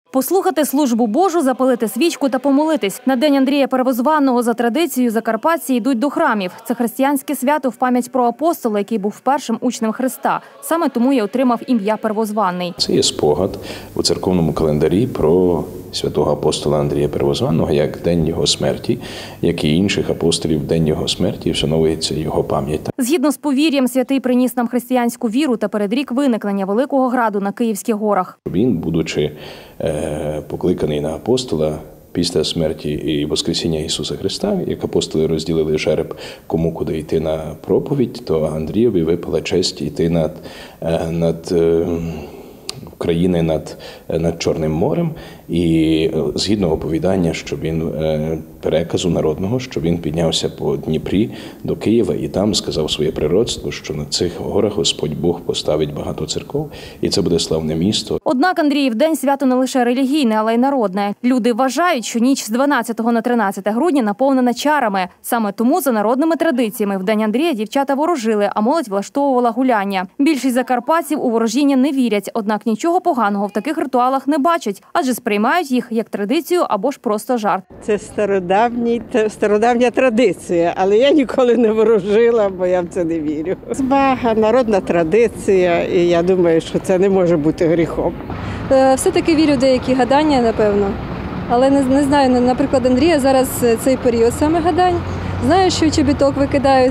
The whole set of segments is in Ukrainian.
Послухати службу Божу, запалити свічку та помолитись. На День Андрія Первозваного за традицією закарпатці йдуть до храмів. Це християнське свято в пам'ять про апостола, який був першим учнем Христа. Саме тому і отримав ім'я Первозваний. Це є спогад у церковному календарі про святого апостола Андрія Первозваного, як день його смерті, як і інших апостолів, день його смерті, вшановується його пам'ять. Згідно з повір'ям, святий приніс нам християнську віру та передрік виникнення Великого Граду на Київських горах. Він, будучи покликаний на апостола після смерті і воскресіння Ісуса Христа, як апостоли розділили жереб, кому куди йти на проповідь, то Андрієві випала честь йти над країни над Чорним морем, і згідно оповідання, що він переказу народного, що він піднявся по Дніпрі до Києва і там сказав своє пророцтво, що на цих горах Господь Бог поставить багато церков, і це буде славне місто. Однак Андріїв день свято не лише релігійне, але й народне. Люди вважають, що ніч з 12 на 13 грудня наповнена чарами. Саме тому за народними традиціями в День Андрія дівчата ворожили, а молодь влаштовувала гуляння. Більшість закарпатців у ворожіння не вірять, однак нічого поганого в таких ритуалах не бачать, адже сприймають їх як традицію або ж просто жарт. Це стародавня традиція, але я ніколи не ворожила, бо я в це не вірю. Збага, народна традиція, і я думаю, що це не може бути гріхом. Все-таки вірю в деякі гадання, напевно. Але не знаю, наприклад, Андрія зараз цей період саме гадань. Знаю, що чобіток викидають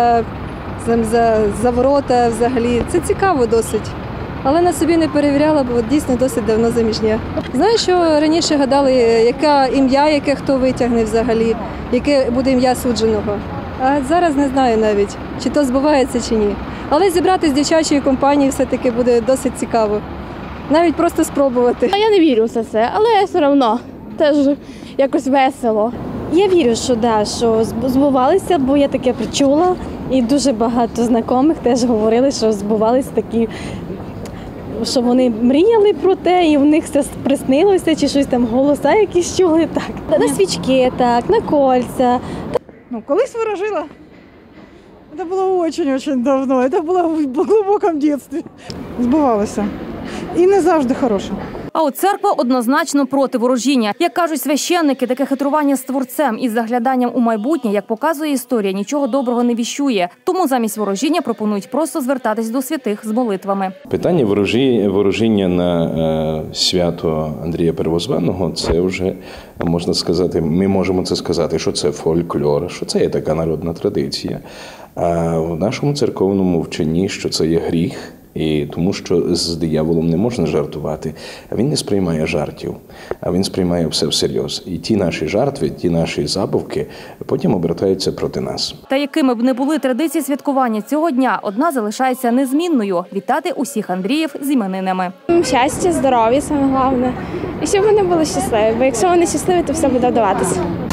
за ворота взагалі. Це цікаво досить. Але на собі не перевіряла, бо дійсно досить давно заміжня. Знаю, що раніше гадали, яке ім'я, яке хто витягне взагалі, яке буде ім'я судженого. А зараз не знаю навіть, чи то збувається, чи ні. Але зібрати з дівчачої компанії все-таки буде досить цікаво. Навіть просто спробувати. Я не вірю в це, але все одно теж якось весело. Я вірю, що збувалися, бо я таке причула. І дуже багато знайомих теж говорили, що збувалися такі, що вони мріяли про те, і в них все приснилося, чи щось там голоса якісь чули. Так. На свічки, так, на кольця. Колись ворожила. Це було дуже давно, це було в глибокому дитинстві. Збувалося. І не завжди хороше. А от церква однозначно проти ворожіння. Як кажуть священники, таке хитрування з Творцем із загляданням у майбутнє, як показує історія, нічого доброго не віщує. Тому замість ворожіння пропонують просто звертатись до святих з молитвами. Питання ворожіння на свято Андрія Первозваного – це вже, можна сказати, ми можемо це сказати, що це фольклор, що це є така народна традиція. А в нашому церковному вченні, що це є гріх, і тому що з дияволом не можна жартувати, а він не сприймає жартів, а він сприймає все всерйоз. І ті наші жартви, ті наші забавки потім обертаються проти нас. Та якими б не були традиції святкування цього дня, одна залишається незмінною – вітати усіх Андріїв з іменинами. Щастя, здоров'я – саме головне. І щоб вони були щасливі, бо якщо вони щасливі, то все буде вдаватися.